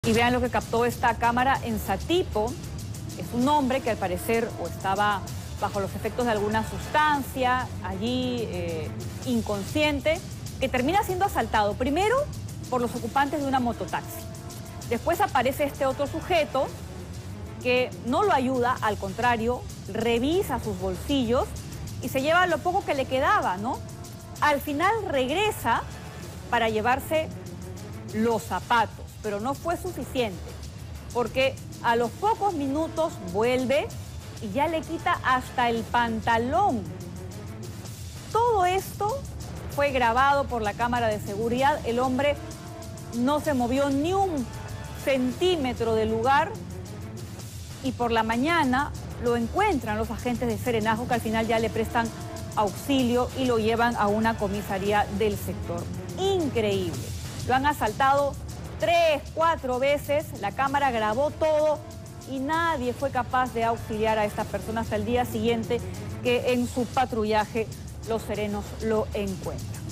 Y vean lo que captó esta cámara en Satipo. Es un hombre que al parecer o estaba bajo los efectos de alguna sustancia, allí inconsciente, que termina siendo asaltado primero por los ocupantes de una mototaxi. Después aparece este otro sujeto que no lo ayuda, al contrario, revisa sus bolsillos y se lleva lo poco que le quedaba, ¿no? Al final regresa para llevarse los zapatos, pero no fue suficiente, porque a los pocos minutos vuelve y ya le quita hasta el pantalón. Todo esto fue grabado por la cámara de seguridad. El hombre no se movió ni un centímetro del lugar y por la mañana lo encuentran los agentes de Serenazgo, que al final ya le prestan auxilio y lo llevan a una comisaría del sector. Increíble. Lo han asaltado 3, 4 veces, la cámara grabó todo y nadie fue capaz de auxiliar a esta persona hasta el día siguiente, que en su patrullaje los serenos lo encuentran.